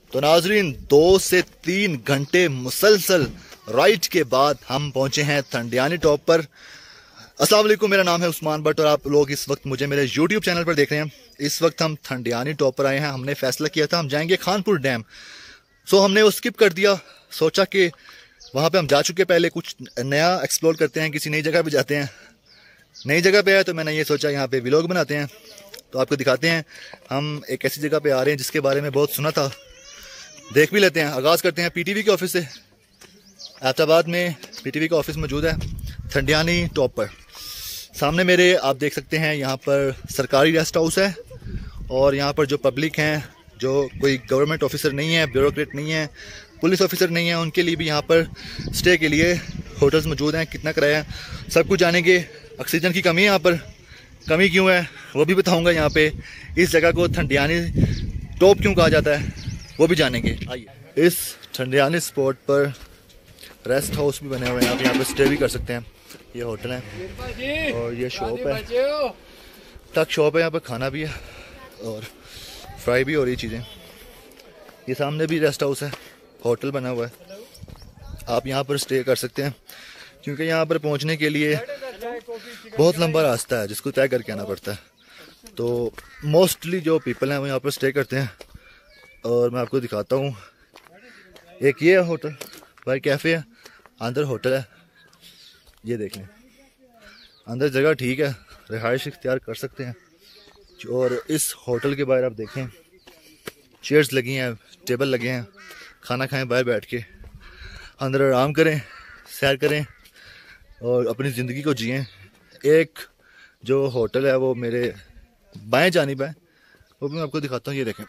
तो नाजरीन 2 से 3 घंटे मुसलसल राइड के बाद हम पहुंचे हैं थंडियानी टॉप पर। अस्सलाम वालेकुम, मेरा नाम है उस्मान भट्ट और आप लोग इस वक्त मुझे मेरे YouTube चैनल पर देख रहे हैं। इस वक्त हम थंडियानी टॉप पर आए हैं। हमने फैसला किया था हम जाएंगे खानपुर डैम, सो हमने वो स्किप कर दिया। सोचा कि वहाँ पे हम जा चुके, पहले कुछ नया एक्सप्लोर करते हैं, किसी नई जगह पे जाते हैं। नई जगह पे आए तो मैंने ये सोचा यहाँ पे व्लॉग बनाते हैं, तो आपको दिखाते हैं। हम एक ऐसी जगह पे आ रहे हैं जिसके बारे में बहुत सुना था, देख भी लेते हैं। आगाज़ करते हैं PTV के ऑफिस से। एबटाबाद में PTV का ऑफिस मौजूद है थंडियानी टॉप पर। सामने मेरे आप देख सकते हैं यहाँ पर सरकारी रेस्ट हाउस है, और यहाँ पर जो पब्लिक हैं, जो कोई गवर्नमेंट ऑफिसर नहीं है, ब्यूरोक्रेट नहीं है, पुलिस ऑफिसर नहीं है, उनके लिए भी यहाँ पर स्टे के लिए होटल्स मौजूद हैं। कितना किराया है सब कुछ जानेंगे। ऑक्सीजन की कमी है यहाँ पर, कमी क्यों है वो भी बताऊँगा। यहाँ पे इस जगह को थंडियानी टॉप क्यों कहा जाता है वो भी जानेंगे। आइए। इस थंडियानी स्पॉट पर रेस्ट हाउस भी बने हुए हैं, आप यहाँ पर स्टे भी कर सकते हैं। ये होटल है और ये शॉप है, तक शॉप है। यहाँ पर खाना भी है और फ्राई भी हो रही चीज़ें। ये सामने भी रेस्ट हाउस है, होटल बना हुआ है, आप यहाँ पर स्टे कर सकते हैं। क्योंकि यहाँ पर पहुँचने के लिए बहुत लंबा रास्ता है जिसको तय करके आना पड़ता है। तो मोस्टली जो पीपल हैं वो यहाँ पर स्टे करते हैं। और मैं आपको दिखाता हूँ, एक ये है होटल, भाई कैफ़े है, अंदर होटल है। ये देख लें, अंदर जगह ठीक है, रिहाइश इख्तियार कर सकते हैं। और इस होटल के बाहर आप देखें, चेयर्स लगी हैं, टेबल लगे हैं, खाना खाएं बाहर बैठ के, अंदर आराम करें, सैर करें और अपनी ज़िंदगी को जिएं। एक जो होटल है वो मेरे बाएं जानिब है, वो भी मैं आपको दिखाता हूँ। ये देखें,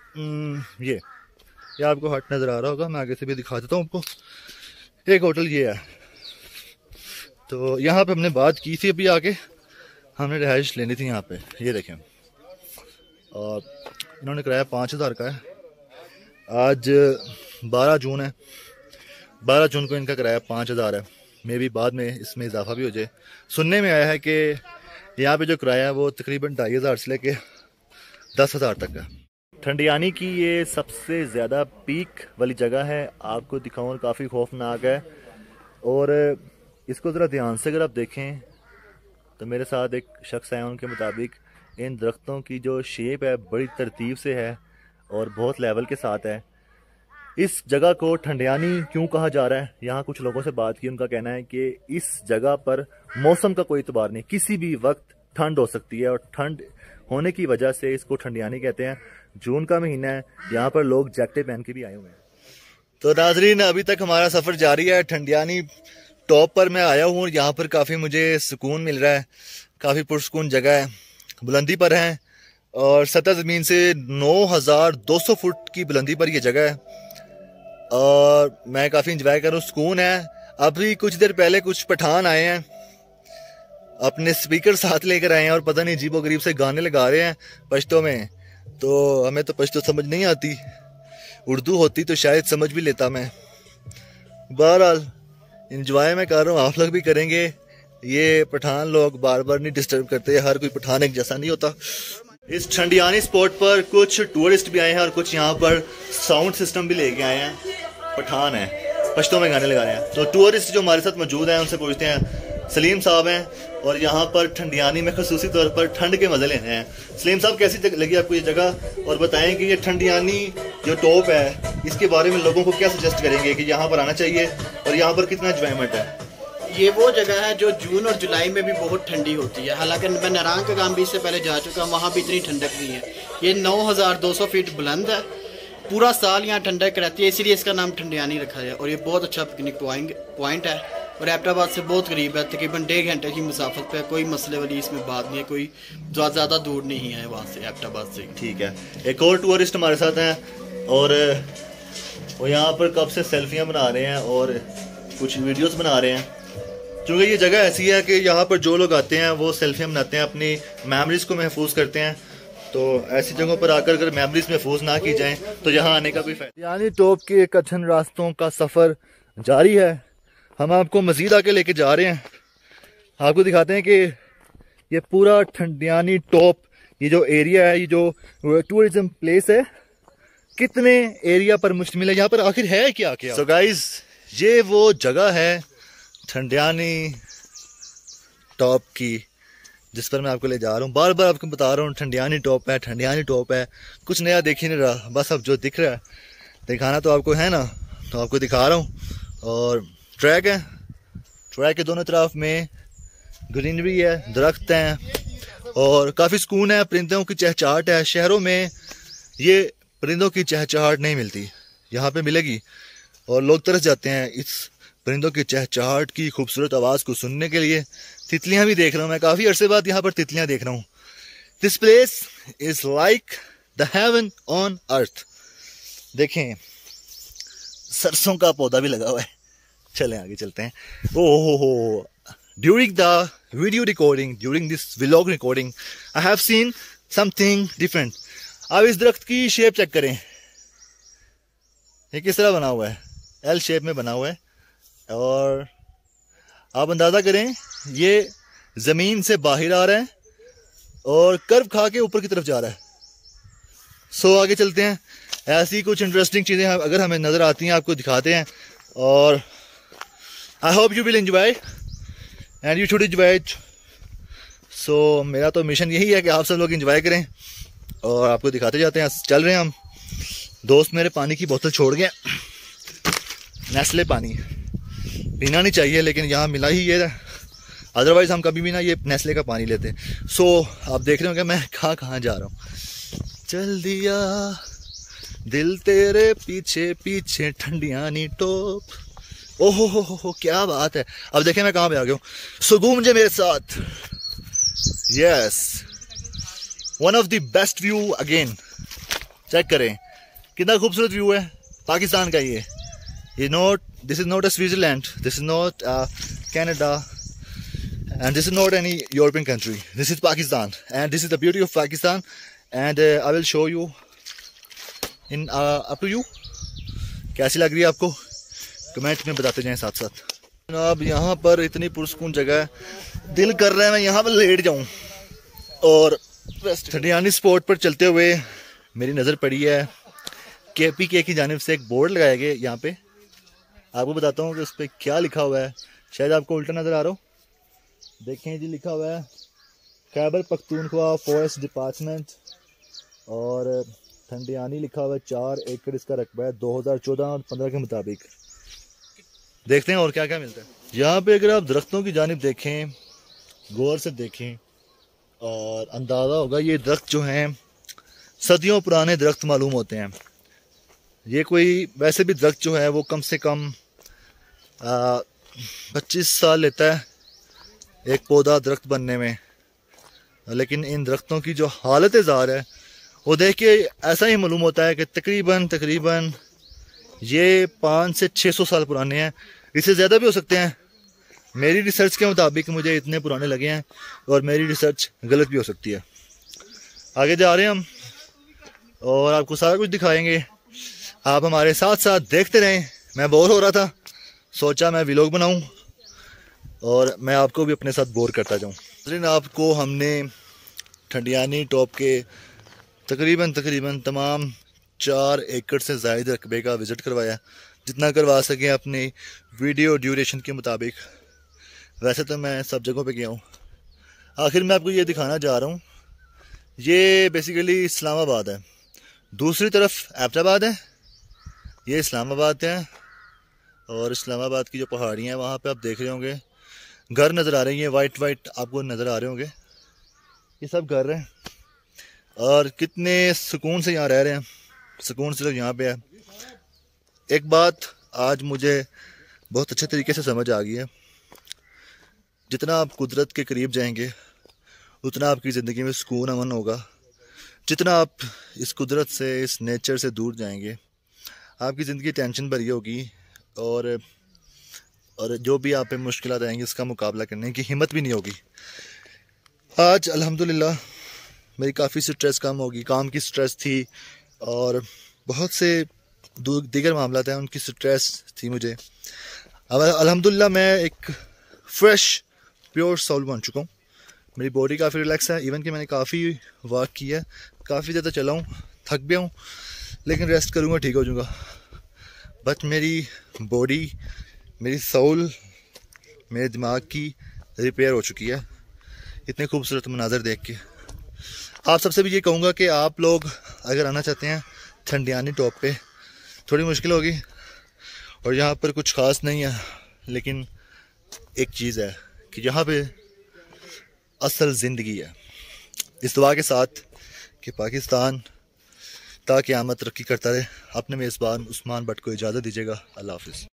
ये आपको हट नज़र आ रहा होगा, मैं आगे से भी दिखा देता हूँ आपको। एक होटल ये है, तो यहाँ पे हमने बात की थी, अभी आके हमने रिहाइश लेनी थी यहाँ पे। ये देखें, और इन्होंने किराया 5000 का है। आज 12 जून है, 12 जून को इनका किराया 5000 है। मे भी बाद में इसमें इजाफा भी हो जाए। सुनने में आया है कि यहाँ पे जो किराया है वो तकरीबन 2500 से लेके 10,000 तक है। थंडियानी की ये सबसे ज़्यादा पीक वाली जगह है, आपको दिखाऊँ, काफ़ी खौफनाक है। और इसको ज़रा ध्यान से अगर आप देखें तो मेरे साथ एक शख्स है, उनके मुताबिक इन दरख्तों की जो शेप है बड़ी तरतीब से है और बहुत लेवल के साथ है। इस जगह को थंडियानी क्यों कहा जा रहा है, यहाँ कुछ लोगों से बात की, उनका कहना है कि इस जगह पर मौसम का कोई इतबार नहीं, किसी भी वक्त ठंड हो सकती है, और ठंड होने की वजह से इसको थंडियानी कहते हैं। जून का महीना है, यहाँ पर लोग जैकेट पहन के भी आए हुए हैं। तो नाजरीन, अभी तक हमारा सफ़र जारी है। थंडियानी टॉप पर मैं आया हूँ, यहाँ पर काफ़ी मुझे सुकून मिल रहा है, काफ़ी पुरसुकून जगह है। बुलंदी पर है और सतह ज़मीन से 9200 फुट की बुलंदी पर यह जगह है, और मैं काफ़ी इंजॉय कर रहा हूँ, सुकून है। अभी कुछ देर पहले कुछ पठान आए हैं, अपने स्पीकर साथ लेकर आए हैं और पता नहीं अजीबो गरीब से गाने लगा रहे हैं पश्तो में। तो हमें तो पश्तो समझ नहीं आती, उर्दू होती तो शायद समझ भी लेता मैं। बहरहाल इंजॉय मैं कर रहा हूँ, आप लोग भी करेंगे। ये पठान लोग बार बार नहीं डिस्टर्ब करते, हर कोई पठान एक जैसा नहीं होता। इस थंडियानी स्पॉट पर कुछ टूरिस्ट भी आए हैं और कुछ यहाँ पर साउंड सिस्टम भी लेके आए हैं। पठान है, पश्तो में गाने लगा रहे हैं। तो टूरिस्ट जो हमारे साथ मौजूद हैं उनसे पूछते हैं। सलीम साहब हैं और यहाँ पर थंडियानी में खसूसी तौर पर ठंड के मजे लेने हैं। सलीम साहब, कैसी लगी आपको ये जगह, और बताएं कि ये थंडियानी जो टॉप है इसके बारे में लोगों को क्या सजेस्ट करेंगे कि यहाँ पर आना चाहिए और यहाँ पर कितना एंजॉयमेंट है। ये वो जगह है जो जून और जुलाई में भी बहुत ठंडी होती है। हालांकि मैं नारंग का काम भी इससे पहले जा चुका हूँ, वहाँ भी इतनी ठंडक नहीं है। ये 9200 फीट बुलंद है, पूरा साल यहाँ ठंडक रहती है, इसीलिए इसका नाम थंडियानी रखा है। और ये बहुत अच्छा पिकनिक पॉइंट है और एबटाबाद से बहुत करीब है, तकरीबन 1.5 घंटे की मुसाफत पे। कोई मसले वाली इसमें बात नहीं है, कोई ज़्यादा दूर नहीं है वहाँ से, एबटाबाद से। ठीक है, एक और टूरिस्ट हमारे साथ हैं और वो यहाँ पर कब से सेल्फियाँ बना रहे हैं और कुछ वीडियोस बना रहे हैं। क्योंकि ये जगह ऐसी है कि यहाँ पर जो लोग आते हैं वो सेल्फियाँ बनाते हैं, अपनी मेमोरीज को महफूज करते हैं। तो ऐसी जगहों पर आकर अगर मेमोरीज महफूज ना की जाएं तो यहाँ आने का कोई फायदा। यानी टॉप के कठिन रास्तों का सफ़र जारी है, हम आपको मज़ीद आके लेके जा रहे हैं। आपको दिखाते हैं कि ये पूरा थंडियानी टॉप, ये जो एरिया है, ये जो टूरिज्म प्लेस है, कितने एरिया पर मुश्तमिल है, यहाँ पर आखिर है क्या क्या। सो गाइज, ये वो जगह है ठंडियानी टॉप की जिस पर मैं आपको ले जा रहा हूँ। बार बार आपको बता रहा हूँ ठंडियानी टॉप है, ठंडियानी टॉप है, कुछ नया देख ही नहीं रहा। बस अब जो दिख रहा है दिखाना तो आपको है ना, तो आपको दिखा रहा हूँ। और ट्रैक है, ट्रैक के दोनों तरफ में ग्रीनरी है, दरख्त हैं और काफ़ी सुकून है। परिंदों की चहचहाट है। शहरों में ये परिंदों की चहचहाट नहीं मिलती, यहाँ पे मिलेगी और लोग तरस जाते हैं इस परिंदों की चहचहाट की खूबसूरत आवाज़ को सुनने के लिए। तितलियां भी देख रहा हूँ मैं, काफ़ी अरसे बाद यहाँ पर तितलियां देख रहा हूँ। This place is like the heaven on earth. देखें, सरसों का पौधा भी लगा हुआ है। चलें आगे चलते हैं। ओहो, during the video recording, during this vlog recording, I have seen something different. अब इस दरख्त की शेप चेक करें, ये किस तरह बना हुआ है, एल शेप में बना हुआ है। और आप अंदाज़ा करें ये ज़मीन से बाहर आ रहा है और कर्व खा के ऊपर की तरफ जा रहा है। सो आगे चलते हैं। ऐसी कुछ इंटरेस्टिंग चीज़ें अगर हमें नज़र आती हैं आपको दिखाते हैं। और I hope you will enjoy and you should enjoy it. So मेरा तो मिशन यही है कि आप सब लोग एंजॉय करें और आपको दिखाते जाते हैं। चल रहे हैं हम। दोस्त मेरे पानी की बोतल छोड़ गए, नेस्ले पानी पीना नहीं चाहिए लेकिन यहाँ मिला ही ये, अदरवाइज़ हम कभी भी ना ये नेस्ले का पानी लेते। सो आप देख रहे होंगे मैं कहाँ जा रहा हूँ। चल दिया दिल तेरे पीछे पीछे ठंडियानी टॉप। ओहो हो, क्या बात है। अब देखें मैं कहाँ पे आ गया हूँ। सो घूम मुझे मेरे साथ। Yes, one of the best view again. Check करें कितना खूबसूरत व्यू है पाकिस्तान का। ये not, this is not a Switzerland, this is not Canada and this is not any European country. This is Pakistan and this is the beauty of Pakistan and I will show you in up to you। कैसी लग रही है आपको comment में बताते जाएं साथ साथ। अब यहाँ पर इतनी पुरसकून जगह है, दिल कर रहा है मैं यहाँ पर लेट जाऊँ। और ठंडियानी स्पॉट पर चलते हुए मेरी नज़र पड़ी है KPK की जानिब से एक बोर्ड लगाया गया। यहाँ पे आपको बताता हूँ कि उस पर क्या लिखा हुआ है। शायद आपको उल्टा नज़र आ रहा हो। देखें जी, लिखा हुआ है खैबर पख्तूनख्वा फॉरेस्ट डिपार्टमेंट और ठंडियानी लिखा हुआ है। 4 एकड़ इसका रकबा है 2014 और 15 के मुताबिक। देखते हैं और क्या क्या मिलता है यहाँ पे। अगर आप दरख्तों की जानिब देखें, गौर से देखें और अंदाज़ा होगा ये दरख्त जो हैं सदियों पुराने दरख्त मालूम होते हैं। ये कोई वैसे भी दरख्त जो है वो कम से कम 25 साल लेता है एक पौधा दरख्त बनने में, लेकिन इन दरख्तों की जो हालत ज़ार है वो देख के ऐसा ही मालूम होता है कि तकरीबन ये 500 से 600 साल पुराने हैं। इससे ज़्यादा भी हो सकते हैं। मेरी रिसर्च के मुताबिक मुझे इतने पुराने लगे हैं और मेरी रिसर्च गलत भी हो सकती है। आगे जा रहे हैं हम और आपको सारा कुछ दिखाएंगे। आप हमारे साथ साथ देखते रहें। मैं बोर हो रहा था, सोचा मैं व्लॉग बनाऊं और मैं आपको भी अपने साथ बोर करता जाऊं। लेकिन आपको हमने ठंडियानी टॉप के तकरीबन तमाम 4 एकड़ से ज़ायद रकबे का विज़िट करवाया, जितना करवा सकें अपनी वीडियो ड्यूरेशन के मुताबिक। वैसे तो मैं सब जगहों पे गया हूँ। आखिर मैं आपको ये दिखाना चाह रहा हूँ, ये बेसिकली इस्लामाबाद है, दूसरी तरफ एबटाबाद है, ये इस्लामाबाद है। और इस्लामाबाद की जो पहाड़ियाँ हैं वहाँ पे आप देख रहे होंगे घर नज़र आ रही हैं, वाइट आपको नज़र आ रहे होंगे। ये सब घर हैं और कितने सुकून से यहाँ रह रहे हैं। सुकून सिर्फ यहाँ पे है। एक बात आज मुझे बहुत अच्छे तरीके से समझ आ गई है, जितना आप कुदरत के करीब जाएंगे उतना आपकी ज़िंदगी में सुकून अमन होगा। जितना आप इस कुदरत से, इस नेचर से दूर जाएंगे, आपकी ज़िंदगी टेंशन भरी होगी और जो भी आप पे मुश्किलात आएंगी उसका मुकाबला करने की हिम्मत भी नहीं होगी। आज अल्हम्दुलिल्लाह मेरी काफ़ी स्ट्रेस कम होगी। काम की स्ट्रेस थी और बहुत से दीगर मामला हैं, उनकी स्ट्रेस थी मुझे। अब अल्हम्दुलिल्लाह मैं एक फ्रेश प्योर सोल बन चुका हूँ। मेरी बॉडी काफ़ी रिलैक्स है। इवन कि मैंने काफ़ी वॉक किया है, काफ़ी ज़्यादा चला हूँ, थक गया हूँ, लेकिन रेस्ट करूँगा ठीक हो जाऊँगा। बट मेरी बॉडी, मेरी सोल, मेरे दिमाग की रिपेयर हो चुकी है इतने खूबसूरत मनाज़र देख के। आप सबसे भी ये कहूँगा कि आप लोग अगर आना चाहते हैं ठंडियानी टॉप पे, थोड़ी मुश्किल होगी और यहाँ पर कुछ ख़ास नहीं है, लेकिन एक चीज़ है कि यहाँ पे असल ज़िंदगी है। इस दुआ के साथ कि पाकिस्तान ता क़यामत तरक्की करता रहे। अपने मेज़बान उस्मान भट्ट को इजाज़त दीजिएगा। अल्लाह हाफ़िज़।